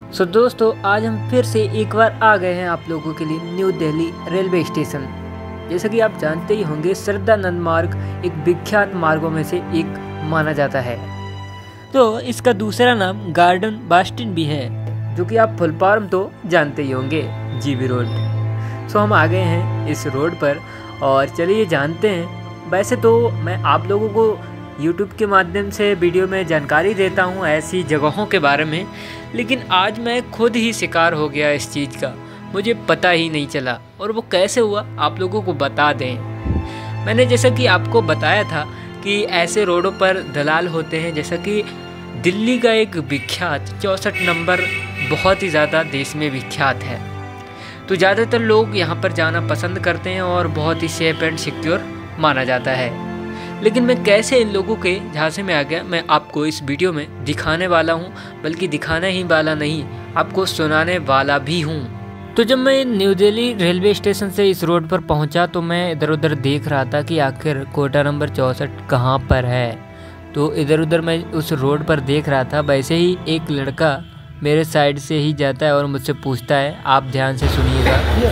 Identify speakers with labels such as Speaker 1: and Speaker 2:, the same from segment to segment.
Speaker 1: दोस्तों आज हम फिर से एक बार आ गए हैं आप लोगों के लिए न्यू दिल्ली रेलवे स्टेशन। जैसा कि आप जानते ही होंगे सरदानंद मार्ग एक विख्यात मार्गों में से एक माना जाता है। तो इसका दूसरा नाम गार्डन बास्टिन भी है, जो कि आप फुल फॉर्म तो जानते ही होंगे, जीबी रोड। हम आ गए हैं इस रोड पर और चलिए जानते हैं। वैसे तो मैं आप लोगों को YouTube के माध्यम से वीडियो में जानकारी देता हूँ ऐसी जगहों के बारे में, लेकिन आज मैं खुद ही शिकार हो गया इस चीज़ का। मुझे पता ही नहीं चला और वो कैसे हुआ आप लोगों को बता दें। मैंने जैसा कि आपको बताया था कि ऐसे रोडों पर दलाल होते हैं, जैसा कि दिल्ली का एक विख्यात 64 नंबर बहुत ही ज़्यादा देश में विख्यात है। तो ज़्यादातर लोग यहाँ पर जाना पसंद करते हैं और बहुत ही सेफ एंड सिक्योर माना जाता है। लेकिन मैं कैसे इन लोगों के झांसे में आ गया, मैं आपको इस वीडियो में दिखाने वाला हूँ, बल्कि दिखाने ही वाला नहीं, आपको सुनाने वाला भी हूँ। तो जब मैं न्यू दिल्ली रेलवे स्टेशन से इस रोड पर पहुँचा तो मैं इधर उधर देख रहा था कि आखिर कोटा नंबर 64 कहाँ पर है। तो इधर उधर मैं उस रोड पर देख रहा था। वैसे ही एक लड़का मेरे साइड से ही जाता है और मुझसे पूछता है, आप ध्यान से सुनिएगा।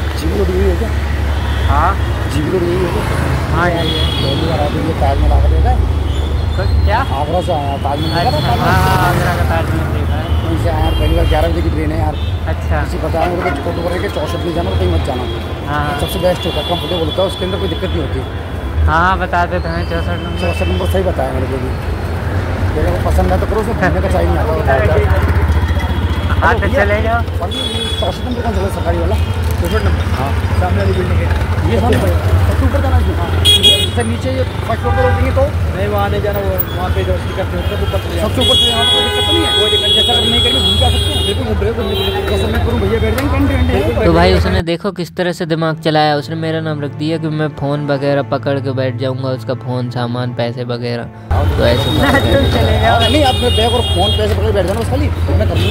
Speaker 1: हाँ हाँ यार
Speaker 2: ये ताजमहल आकर देखा है
Speaker 1: क्या?
Speaker 2: आगरा से आया ताजमहल।
Speaker 1: अच्छा, हाँ आगरा का ताजमहल देखा है।
Speaker 2: वहीं से आया यार, पहली बार 11 बजे की ट्रेन है यार।
Speaker 1: अच्छा,
Speaker 2: किसी बताया मेरे को फोटो करें कि 64 नहीं जाना, कहीं मत जाना।
Speaker 1: हाँ
Speaker 2: सबसे बेस्ट होता है, कंफर्टेबल होता है, उसके अंदर कोई दिक्कत नहीं होती।
Speaker 1: हाँ बता देते हैं 64 नंबर।
Speaker 2: 64 नंबर सही बताया मेरे को भी। देखो वो पसंद है तो करो, उसमें घूमने का चाहिए नहीं आता।
Speaker 1: हाँ तो चले जाओ।
Speaker 2: 64 नंबर कौन चला सरकारी वाला? 64 नंबर हाँ, सामने वाली बिल्डिंग है ये। सबसे ऊपर जाना है सर, नीचे ये फर्स्ट फ्लोर पर उठेंगे तो नहीं, वहाँ नहीं जाना। वो वहाँ पे जो करते हैं सबसे ऊपर से यहाँ कोई दिक्कत नहीं है। कोई दिक्कत जैसा नहीं करेंगे घूम जा सकते हैं। बिल्कुल ब्रेक करने के लिए जैसे मैं करूँ भैया बैठ जाएंगे घंटे।
Speaker 1: तो भाई उसने देखो किस तरह से दिमाग चलाया। उसने मेरा नाम रख दिया कि मैं फ़ोन वगैरह पकड़ के बैठ जाऊँगा, उसका फ़ोन सामान पैसे वगैरह। तो ऐसे चले जाओ।
Speaker 2: नहीं, आप बैग और फोन पैसे पकड़ बैठ जाना बस, खाली मैं कर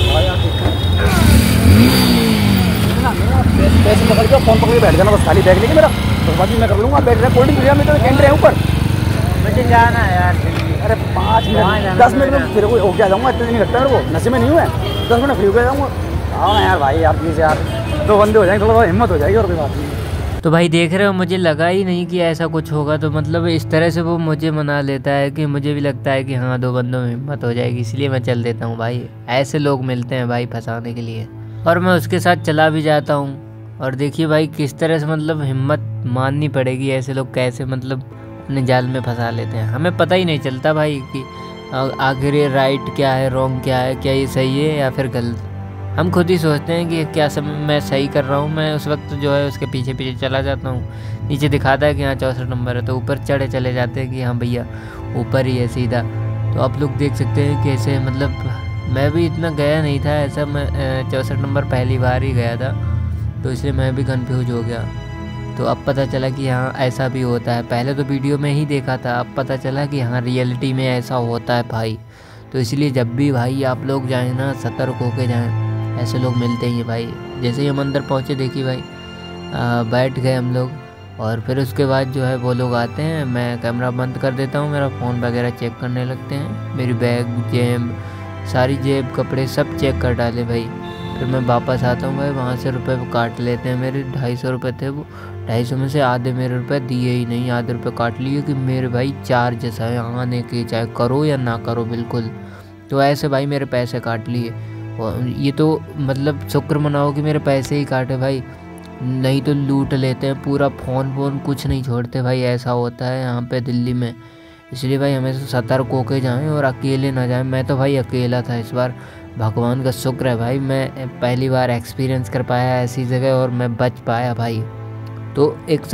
Speaker 2: पैसे पकड़ के फोन पकड़ के बैठ जाना बस, खाली बैग लेके मेरा तो बाकी मैं कर लूँगा। बैठ रहा कोल्ड ड्रिंक में तो कैंट रहे ऊपर।
Speaker 1: मुझे जाना है यार।
Speaker 2: अरे 5 मिनट 10 मिनट में फिर वो होके आ जाऊँगा। इतना नहीं लगता मेरे को, नशे में नहीं हुआ है। 10 मिनट फ्री होकर जाऊँगा। आओ ना यार भाई, यार प्लीज़ यार, 2 बंदे हो जाएंगे, थोड़ा हिम्मत हो जाएगी और कोई बात नहीं।
Speaker 1: तो भाई देख रहे हो, मुझे लगा ही नहीं कि ऐसा कुछ होगा। तो मतलब इस तरह से वो मुझे मना लेता है कि मुझे भी लगता है कि हाँ 2 बंदों में हिम्मत हो जाएगी, इसलिए मैं चल देता हूँ। भाई ऐसे लोग मिलते हैं भाई फंसाने के लिए, और मैं उसके साथ चला भी जाता हूँ। और देखिए भाई किस तरह से मतलब हिम्मत माननी पड़ेगी, ऐसे लोग कैसे मतलब अपने जाल में फंसा लेते हैं। हमें पता ही नहीं चलता भाई कि आखिर ये राइट क्या है, रॉन्ग क्या है, क्या ये सही है या फिर गलत। हम खुद ही सोचते हैं कि क्या समय मैं सही कर रहा हूँ। मैं उस वक्त जो है उसके पीछे पीछे चला जाता हूँ। नीचे दिखाता है कि हाँ 64 नंबर है, तो ऊपर चढ़े चले जाते हैं कि हाँ भैया ऊपर ही है सीधा। तो आप लोग देख सकते हैं कैसे मतलब मैं भी इतना गया नहीं था ऐसा। मैं 64 नंबर पहली बार ही गया था, तो इसलिए मैं भी कन्फ्यूज हो गया। तो अब पता चला कि हाँ ऐसा भी होता है। पहले तो वीडियो में ही देखा था, अब पता चला कि हाँ रियलिटी में ऐसा होता है भाई। तो इसलिए जब भी भाई आप लोग जाएँ ना, सतर्क होके जाएँ, ऐसे लोग मिलते ही हैं भाई। जैसे ही हम अंदर पहुँचे देखिए भाई बैठ गए हम लोग, और फिर उसके बाद जो है वो लोग आते हैं, मैं कैमरा बंद कर देता हूँ, मेरा फ़ोन वगैरह चेक करने लगते हैं। मेरी बैग, जेब, सारी जेब, कपड़े सब चेक कर डाले भाई। फिर मैं वापस आता हूँ भाई, वहाँ से रुपए काट लेते हैं मेरे। 250 रुपये थे वो, 250 में से आधे मेरे रुपए दिए ही नहीं, आधे रुपये काट लिए कि मेरे भाई चार्जेस है आने के, चाहे करो या ना करो बिल्कुल। तो ऐसे भाई मेरे पैसे काट लिए। और ये तो मतलब शुक्र मनाओ कि मेरे पैसे ही काटे भाई, नहीं तो लूट लेते हैं पूरा। फ़ोन कुछ नहीं छोड़ते भाई, ऐसा होता है यहाँ पे दिल्ली में। इसलिए भाई हमेशा सतर्क होके जाएं और अकेले ना जाएं। मैं तो भाई अकेला था इस बार, भगवान का शुक्र है भाई, मैं पहली बार एक्सपीरियंस कर पाया ऐसी जगह और मैं बच पाया भाई। तो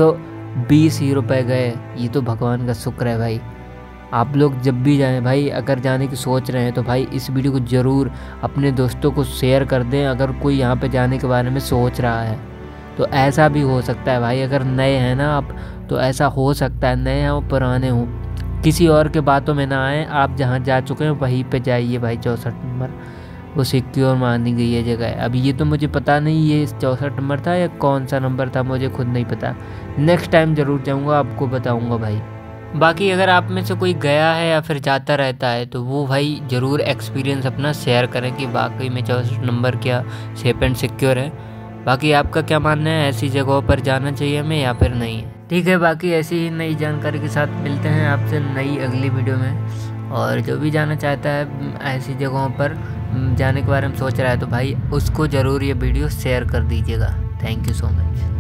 Speaker 1: 120 ही रुपये गए, ये तो भगवान का शुक्र है भाई। आप लोग जब भी जाएं भाई, अगर जाने की सोच रहे हैं तो भाई इस वीडियो को ज़रूर अपने दोस्तों को शेयर कर दें। अगर कोई यहाँ पे जाने के बारे में सोच रहा है तो ऐसा भी हो सकता है भाई। अगर नए हैं ना आप, तो ऐसा हो सकता है, नए हों पुराने हों, किसी और के बातों में ना आए। आप जहाँ जा चुके हैं वहीं पे जाइए भाई। 64 नंबर वो सिक्योर मानी गई है जगह। अब ये तो मुझे पता नहीं ये 64 नंबर था या कौन सा नंबर था, मुझे खुद नहीं पता। नेक्स्ट टाइम ज़रूर जाऊँगा, आपको बताऊँगा भाई। बाकी अगर आप में से कोई गया है या फिर जाता रहता है तो वो भाई ज़रूर एक्सपीरियंस अपना शेयर करें कि वाकई में 64 नंबर क्या सेफ एंड सिक्योर है। बाकी आपका क्या मानना है, ऐसी जगहों पर जाना चाहिए हमें या फिर नहीं? ठीक है, बाकी ऐसी ही नई जानकारी के साथ मिलते हैं आपसे नई अगली वीडियो में। और जो भी जाना चाहता है ऐसी जगहों पर जाने के बारे में सोच रहा है तो भाई उसको ज़रूर ये वीडियो शेयर कर दीजिएगा। Thank you so much.